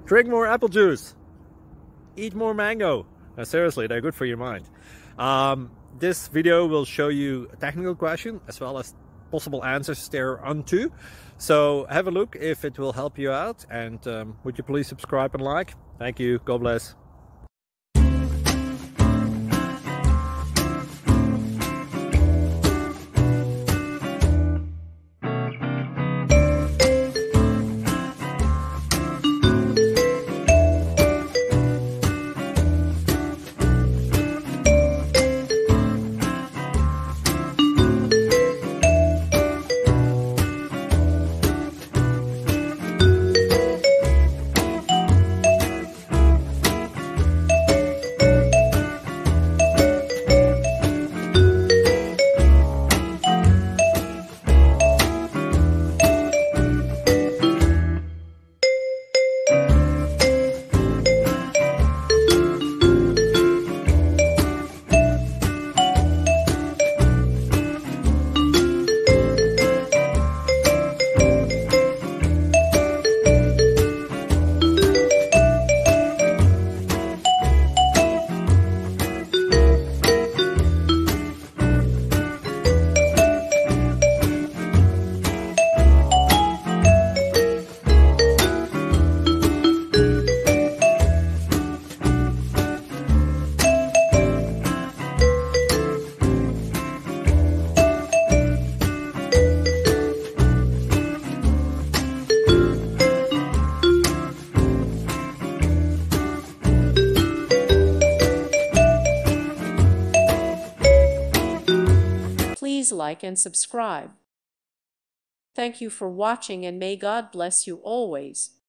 Drink more apple juice. Eat more mango. Seriously, they're good for your mind. This video will show you a technical question as well as possible answers thereunto. So have a look if it will help you out, and would you please subscribe and like? Thank you. God bless. Please like and subscribe. Thank you for watching, and may God bless you always.